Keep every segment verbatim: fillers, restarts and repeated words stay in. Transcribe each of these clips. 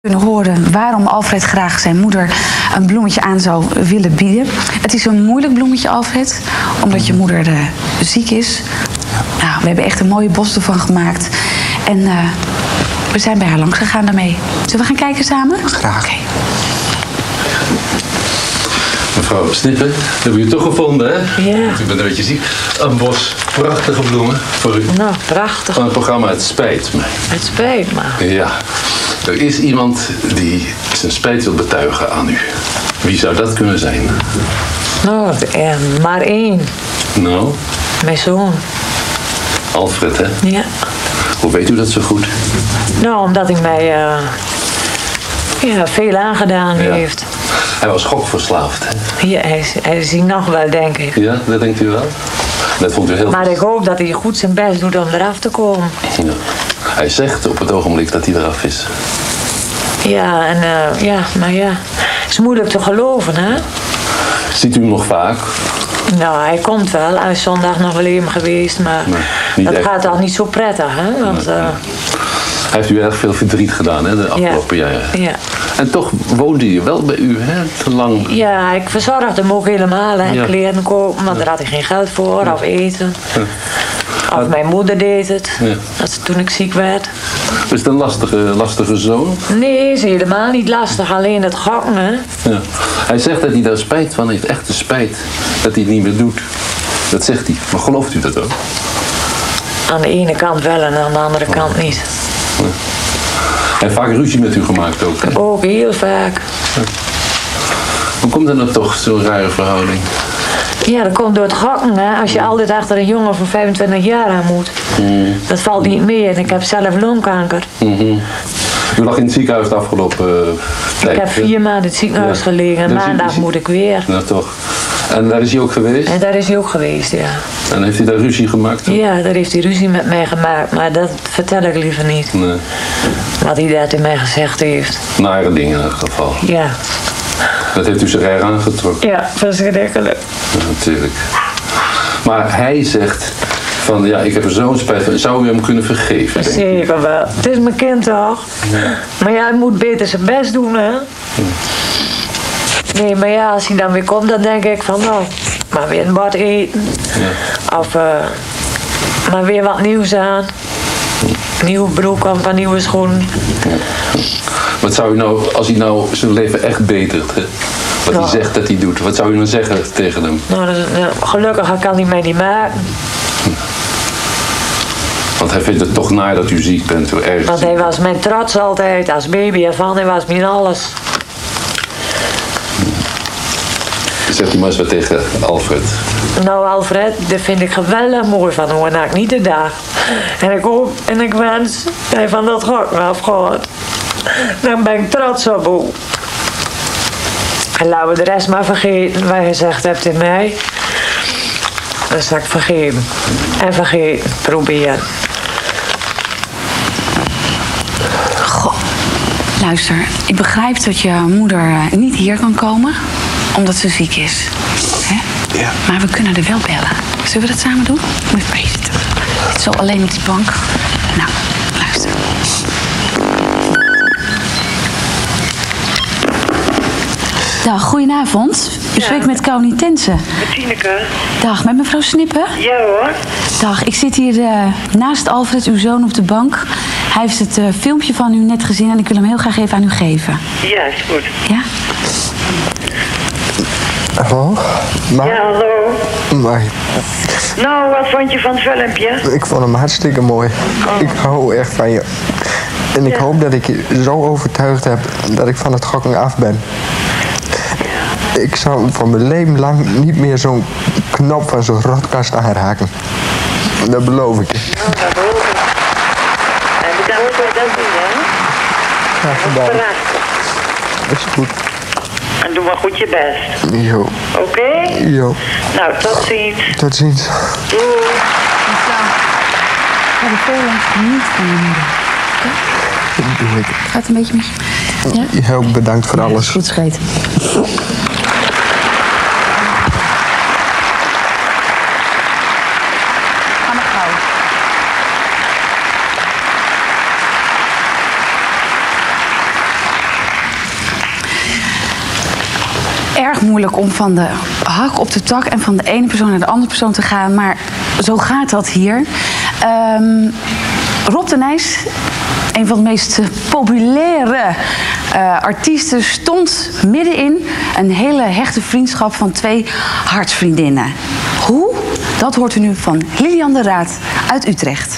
kunnen horen waarom Alfred graag zijn moeder een bloemetje aan zou willen bieden. Het is een moeilijk bloemetje, Alfred, omdat je moeder uh, ziek is. Nou, we hebben echt een mooie bos ervan gemaakt. En uh, we zijn bij haar langs gegaan daarmee. Zullen we gaan kijken samen? Graag. Okay. Mevrouw Snippen, hebben jullie toch gevonden, hè? Ja. Want u bent een beetje ziek. Een bos prachtige bloemen voor u. Nou, prachtig. Van het programma Het Spijt Me. Het spijt me. Ja. Er is iemand die zijn spijt wil betuigen aan u. Wie zou dat kunnen zijn? Nou, eh, maar één. Nou? Mijn zoon. Alfred, hè? Ja. Hoe weet u dat zo goed? Nou, omdat hij mij uh, ja, veel aangedaan Ja. heeft. Hij was gokverslaafd, hè? Ja, hij, is- hij is hij nog wel, denk ik. Ja, dat denkt u wel? Dat vond u heel... Maar ik hoop dat hij goed zijn best doet om eraf te komen. Ja. Hij zegt op het ogenblik dat hij eraf is. Ja, en uh, ja, maar ja. Het is moeilijk te geloven, hè? Ziet u hem nog vaak? Nou, hij komt wel. Hij is zondag nog wel even geweest, maar Nee, niet dat echt. gaat al niet zo prettig, hè? Want, uh, Hij heeft u erg veel verdriet gedaan, hè, de afgelopen jaren. ja. En toch woonde hij wel bij u, hè? Te lang. Ja, ik verzorgde hem ook helemaal. Hè. Ja. Kleren kopen, want daar had hij geen geld voor. Of eten. Of mijn moeder deed het. Ja. Dat is toen ik ziek werd. Is het een lastige, lastige zoon? Nee, is helemaal niet lastig. Alleen het gokken, hè. Ja. Hij zegt dat hij daar spijt van heeft. Echte spijt. Dat hij het niet meer doet. Dat zegt hij. Maar gelooft u dat ook? Aan de ene kant wel en aan de andere kant niet. Hij heeft vaak ruzie met u gemaakt ook, hè? Ook heel vaak. Hoe komt er dan toch, zo'n rare verhouding? Ja, dat komt door het gokken, hè. Als je altijd achter een jongen van vijfentwintig jaar aan moet. Mm. Dat valt niet mee. En ik heb zelf longkanker. Mm-hmm. U lag in het ziekenhuis de afgelopen uh, tijd. Ik heb vier maanden in het ziekenhuis Ja. gelegen. En Dus u- maandag is u- moet ik weer. Nou toch. En daar is hij ook geweest? En daar is hij ook geweest, ja. En heeft hij daar ruzie gemaakt? Ja, daar heeft hij ruzie met mij gemaakt, maar dat vertel ik liever niet. Nee. Wat hij daar tegen mij gezegd heeft. Nare dingen in elk geval. Ja, Dat heeft u zich erg aangetrokken. ja, verschrikkelijk. Ja, natuurlijk. Maar hij zegt van, ja, ik heb er zo'n spijt van. Zou u hem kunnen vergeven? denk u? Zeker wel. Het is mijn kind toch? Maar ja, hij moet beter zijn best doen, hè? Nee, maar ja, als hij dan weer komt, dan denk ik van, nou, maar weer een bord eten. Ja. Of, uh, maar weer wat nieuws aan. Nieuwe broek of een nieuwe schoenen. Wat zou u nou, als hij nou zijn leven echt betert, hè? Wat hij Ja. zegt dat hij doet, wat zou u dan zeggen tegen hem? Nou, dat is- nou, gelukkig kan hij mij niet maken. Want hij vindt het toch naar dat u ziek bent, hoe erg. Want hij was mijn trots altijd, als baby ervan, hij was mijn alles. Zegt u maar eens wat tegen Alfred. Nou Alfred, dat vind ik geweldig mooi van hoe ik niet de dag. En ik hoop en ik wens dat hij van dat gok afgaat. Dan ben ik trots op hem. En laten we de rest maar vergeten wat je gezegd hebt in mij. Dan zal ik vergeven. En vergeten, proberen. Goh, luister, ik begrijp dat je moeder uh, niet hier kan komen, omdat ze ziek is. Hè? Ja. Maar we kunnen er wel bellen. Zullen we dat samen doen? Moet je even zitten. Ik zit zo alleen op die bank. Nou, luister. Dag, goedenavond. U spreekt met Connie Tense. Met Tineke. Dag, met mevrouw Snippen. Ja hoor. Dag, ik zit hier uh, naast Alfred, uw zoon, op de bank. Hij heeft het uh, filmpje van u net gezien en ik wil hem heel graag even aan u geven. Ja, is goed. Ja? Hallo? Maar, Ja, hallo. maar Nou, wat vond je van het filmpje? ik vond hem hartstikke mooi. Ik hou echt van je. En ik Ja. hoop dat ik je zo overtuigd heb dat ik van het gokken af ben. Ik zou voor mijn leven lang niet meer zo'n knop van zo'n rotkast aanraken. Dat beloof ik je. Nou, dat hoop ik. En bedankt voor dat doen, hè? Graag gedaan. Prachtig. Is goed. En doe maar goed je best. Jo. Oké? Jo. Nou, tot ziens. Tot ziens. Doei. Ja, de voorland niet van je moeder. Doe ik. Gaat het een beetje met je? Ja? Je ook bedankt voor alles. Goed scheet. Ga maar gauw. erg moeilijk om van de hak op de tak en van de ene persoon naar de andere persoon te gaan. Maar zo gaat dat hier. Um, Rob de Nijs, een van de meest populaire uh, artiesten, stond middenin een hele hechte vriendschap van twee hartsvriendinnen. Hoe? Dat hoort u nu van Lilian de Raad uit Utrecht.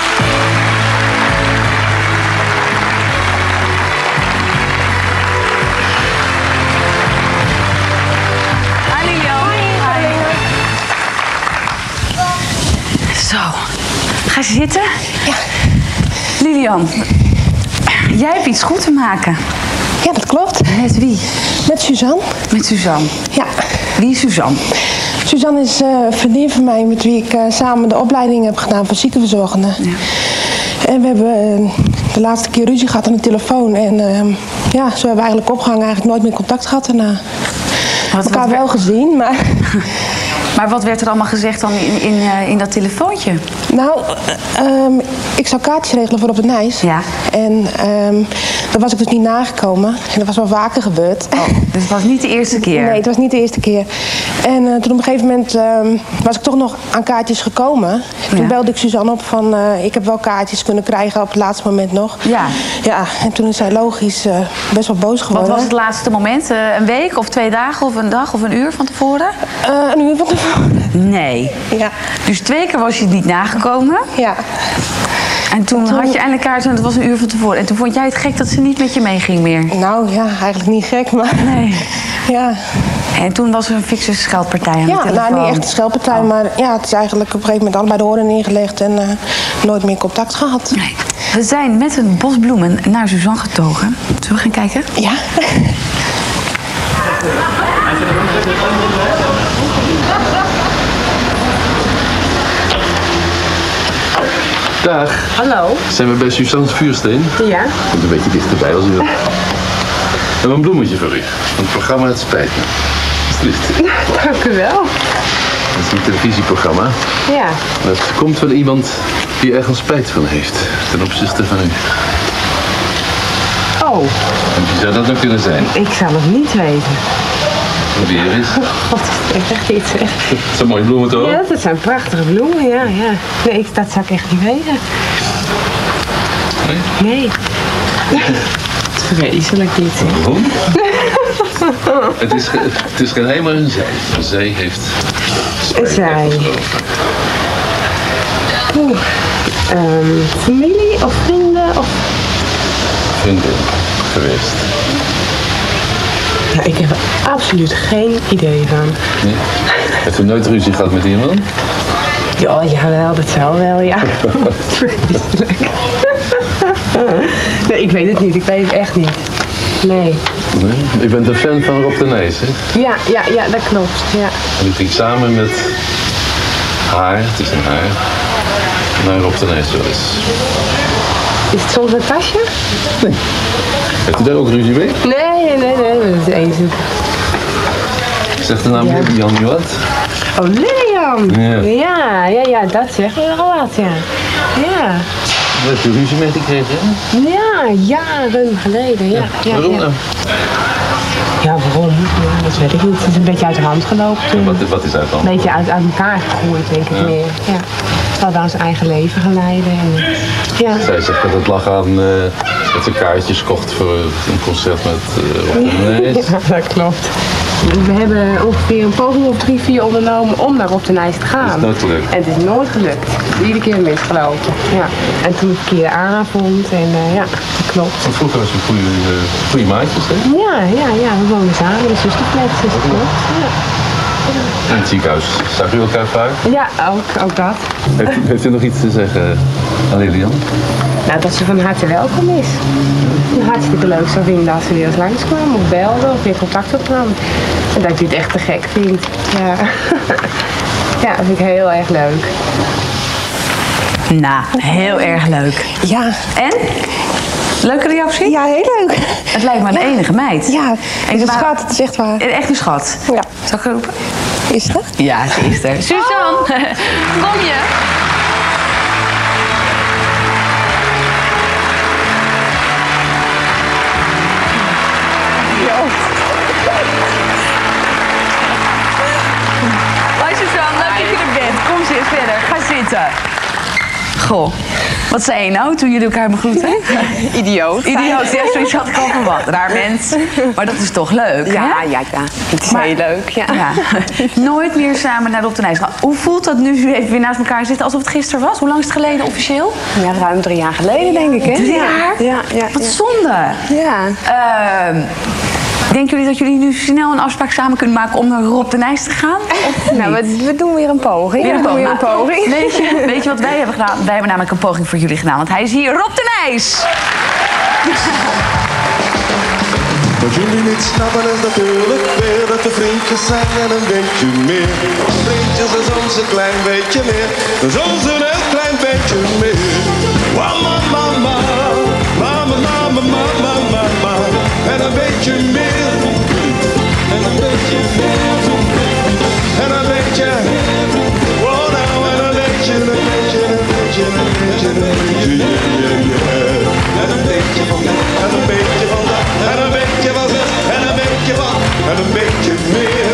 Zo, ga je zitten? Ja. Lilian, jij hebt iets goed te maken. Ja, dat klopt. Met wie? Met Suzanne. Met Suzanne? Ja. Wie is Suzanne? Suzanne is uh, een vriendin van mij met wie ik uh, samen de opleiding heb gedaan voor ziekenverzorgende. Ja. En we hebben uh, de laatste keer ruzie gehad aan de telefoon. En uh, ja, zo hebben we eigenlijk opgehangen, eigenlijk nooit meer contact gehad daarna. Wat, elkaar wat wel gezien, maar... Maar wat werd er allemaal gezegd dan in, in, uh, in dat telefoontje? Nou, um, ik zou kaartjes regelen voor op de Nijs. Ja. En um, dat was ik dus niet nagekomen. En dat was wel vaker gebeurd. Oh, dus het was niet de eerste keer? Nee, het was niet de eerste keer. En uh, toen op een gegeven moment um, was ik toch nog aan kaartjes gekomen. Toen ja. belde ik Suzanne op van, uh, ik heb wel kaartjes kunnen krijgen op het laatste moment nog. Ja. Ja, en toen is zij logisch uh, best wel boos geworden. Wat was het laatste moment? Uh, een week of twee dagen of een dag of een uur van tevoren? Uh, een uur van tevoren. Nee. Ja. Dus twee keer was je niet nagekomen? Ja. En toen, toen had je eindelijk kaart en dat was een uur van tevoren. En toen vond jij het gek dat ze niet met je meeging meer? Nou ja, eigenlijk niet gek, maar... Nee. Ja. En toen was er een fikse scheldpartij aan ja, de telefoon? Ja, nou niet echt een scheldpartij, oh. maar ja, het is eigenlijk op een gegeven moment allebei de oren neergelegd en uh, nooit meer contact gehad. Nee. We zijn met een bos bloemen naar Suzanne getogen. Zullen we gaan kijken? Ja. Dag. Hallo. Zijn we bij Suzanne's Vuursteen? Ja. Komt een beetje dichterbij als u wilt. We hebben een bloemetje voor u. Van het programma Het Spijt Me. Alsjeblieft. Dank u wel. Dat is een televisieprogramma. Ja. Dat komt van iemand die ergens spijt van heeft. Ten opzichte van u. Oh. En wie zou dat nou kunnen zijn? Ik zou het niet weten. Probeer eens. Wat is echt iets. Dat zijn mooie bloemen toch? Ja, dat zijn prachtige bloemen, ja. ja. Nee, ik, dat zou ik echt niet weten. Nee? Nee. Vreselijk niet. Waarom? het, is, het is geen hij, maar een zij. Een zij heeft spijt. Een zij. Oeh. Um, familie of vrienden of... Vriendin geweest. Nou, ik heb er absoluut geen idee van. Nee? Heeft u nooit ruzie gehad met iemand? Ja, jawel, dat zou wel, ja. Nee, ik weet het niet. Ik weet het echt niet. Nee. Nee? U bent een fan van Rob de Nijs, hè? Ja, ja, ja, dat klopt, ja. En u ging samen met haar, het is een haar, naar Rob de Nijs wel eens. Is het soms een tasje? Nee. Heeft u daar ook ruzie mee? Nee, nee, nee, nee, dat is eens. Zegt de naam ja. Jan Joat? Oh, Lilian! Ja. ja, ja, ja, dat zegt me wel wat, ja. Ja. Daar heb je ruzie mee gekregen, hè? Ja, jaren geleden, ja. ja waarom ja. nou? Ja, waarom? Ja, dat weet ik niet. Het is een beetje uit de hand gelopen toen. Ja, wat, wat is uit de hand? Een beetje uit, uit elkaar gegroeid, denk ik ja. meer. Ja. We hadden aan zijn eigen leven geleiden. En, ja. Zij zegt dat het lag aan uh, dat ze kaartjes kocht voor een concert met uh, Rob de Nijs. Ja, dat klopt. We hebben ongeveer een poging of drie, vier ondernomen om naar Rob de Nijs te gaan. Het is nooit gelukt. En het is nooit gelukt. Iedere keer misgelopen. Ja. En toen een verkeerde avond en uh, ja, dat klopt. Want vroeger was je goede, uh, goede maatjes, hè? Ja, ja, ja, we woonden samen in de zusterflats, dus dat klopt. Ja. In het ziekenhuis zag u elkaar vaak? Ja, ook, ook dat. Heeft u, heeft u nog iets te zeggen aan Lilian? Nou, dat ze van harte welkom is. Hartstikke leuk zou vinden als ze weer eens langskwam of belde of weer contact opnam. En dat je het echt te gek vindt. Ja, ja dat vind ik heel erg leuk. Nou, heel erg leuk. Ja. En? Leuke reactie? Ja, heel leuk. Het lijkt me een ja. enige meid. Ja, en een schat, het is echt waar. Echt een schat. Ja. Zal ik roepen? Is dat? Ja, ze is er. Suzanne, oh. Kom je? zitten. Goh, wat zei je nou toen jullie elkaar begroeten? Idioot. Idioot, ja, zoiets had ik al verwacht. Raar mens, maar dat is toch leuk, Ja, hè? ja, ja. Het is Maar- heel leuk, ja. Ja. Nooit meer samen naar Rob de Nijs gaan. Hoe voelt dat nu even weer naast elkaar zitten alsof het gisteren was? Hoe lang is het geleden officieel? Ja, ruim drie jaar geleden, denk ik, hè? Drie Ja. jaar? Ja, ja. Wat ja. zonde. Ja. Ehm, denken jullie dat jullie nu snel een afspraak samen kunnen maken om naar Rob de Nijs te gaan? Of Nou, niet? we, we doen weer een poging. Weer een we doen poging. weer een poging. Nou, weet, je, weet je wat wij hebben gedaan? Wij hebben namelijk een poging voor jullie gedaan. Want hij is hier, Rob de Nijs. Wat jullie niet snappen is natuurlijk weer dat de vriendjes zijn en een beetje meer. Vriendjes is ons een klein beetje meer, is ons een heel klein beetje meer. Mama, mama, mama, mama, mama, mama, en een beetje meer. En een beetje meer. En een beetje, oh nou, en een beetje, een beetje, een beetje, een beetje, een beetje, yeah, yeah, yeah. En een beetje van dat, en een beetje van dat, en een beetje van dit, en een beetje van, en een beetje meer.